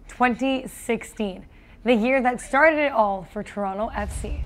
2016, the year that started it all for Toronto FC.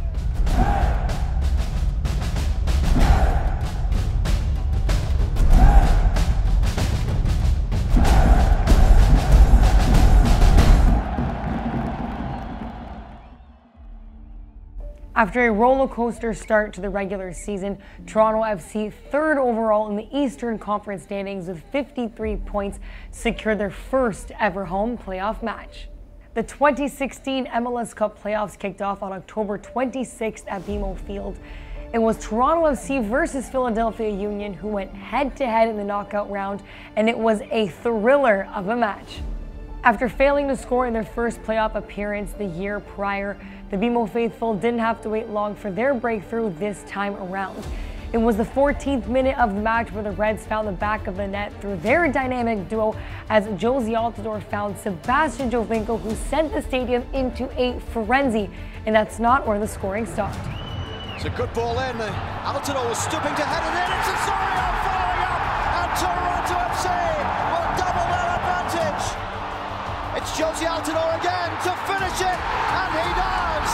After a roller coaster start to the regular season, Toronto FC, third overall in the Eastern Conference standings with 53 points, secured their first ever home playoff match. The 2016 MLS Cup playoffs kicked off on October 26th at BMO Field. It was Toronto FC versus Philadelphia Union, who went head-to-head in the knockout round, and it was a thriller of a match. After failing to score in their first playoff appearance the year prior, the BMO faithful didn't have to wait long for their breakthrough this time around. It was the 14th minute of the match where the Reds found the back of the net through their dynamic duo as Jozy Altidore found Sebastian Giovinco, who sent the stadium into a frenzy, and that's not where the scoring stopped. It's a good ball in. Altidore was stooping to head it in. It's Osorio following up, and Toronto FC will double their advantage. It's Jozy Altidore again to finish it, and he does!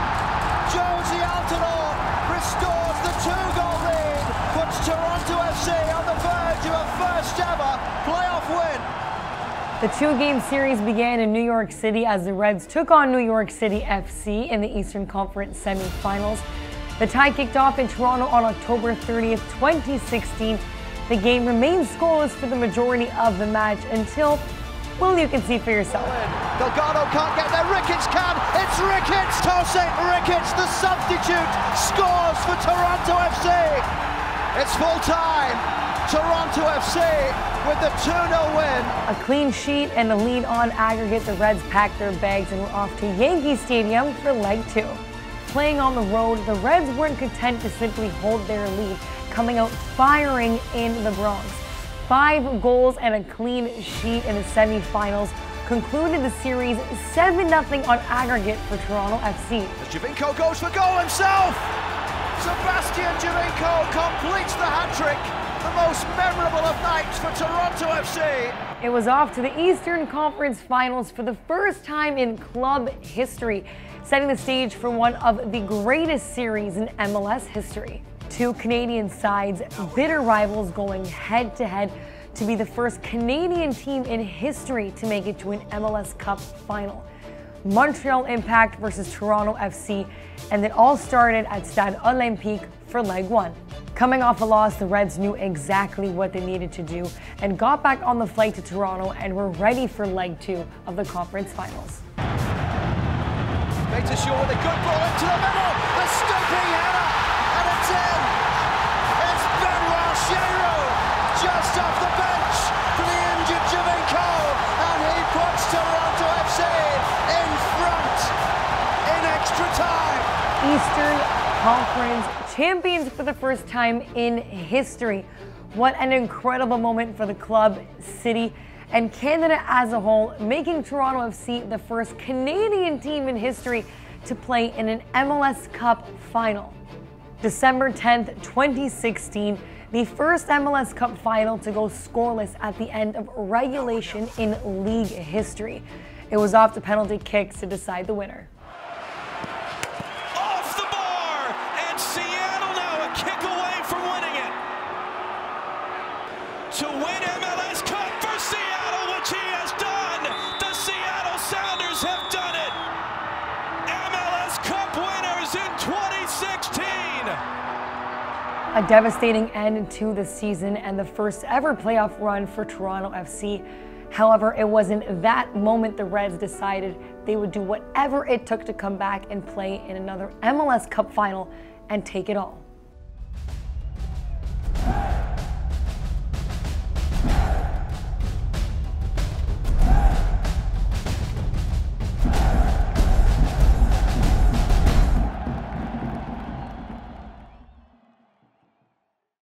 Jozy Altidore restores the two-goal lead, puts Toronto FC on the verge of a first-ever playoff win. The two-game series began in New York City as the Reds took on New York City FC in the Eastern Conference semifinals. The tie kicked off in Toronto on October 30th, 2016. The game remained scoreless for the majority of the match until, well, you can see for yourself. Delgado can't get there, Ricketts can, it's Ricketts! Tosin Ricketts, the substitute, scores for Toronto FC! It's full time, Toronto FC with the 2-0 win. A clean sheet and a lead on aggregate, the Reds packed their bags and were off to Yankee Stadium for leg 2. Playing on the road, the Reds weren't content to simply hold their lead, coming out firing in the Bronx. 5 goals and a clean sheet in the semifinals concluded the series 7-0 on aggregate for Toronto FC. As Giovinco goes for goal himself! Sebastian Giovinco completes the hat-trick, the most memorable of nights for Toronto FC. It was off to the Eastern Conference Finals for the first time in club history, setting the stage for one of the greatest series in MLS history. Two Canadian sides, bitter rivals, going head-to-head to be the first Canadian team in history to make it to an MLS Cup final. Montreal Impact versus Toronto FC, and it all started at Stade Olympique for leg 1. Coming off a loss, the Reds knew exactly what they needed to do and got back on the flight to Toronto and were ready for leg 2 of the conference finals. Makes a shot with a good ball into the middle, the stooping header, and it's in! It's Benoit Cheyrou, just off the bench for the injured Giovinco, and he puts Toronto FC in front in extra time. Eastern Conference champions for the first time in history. What an incredible moment for the club, city, and Canada as a whole, making Toronto FC the first Canadian team in history to play in an MLS Cup final. December 10th, 2016, the first MLS Cup final to go scoreless at the end of regulation in league history. It was off to penalty kicks to decide the winner. Off the bar, and Seattle now a kick away from winning it. To win MLS Cup for Seattle, which he has done. The Seattle Sounders have done it. MLS Cup winners in 2016. A devastating end to the season and the first ever playoff run for Toronto FC. However, it was in that moment the Reds decided they would do whatever it took to come back and play in another MLS Cup final and take it all.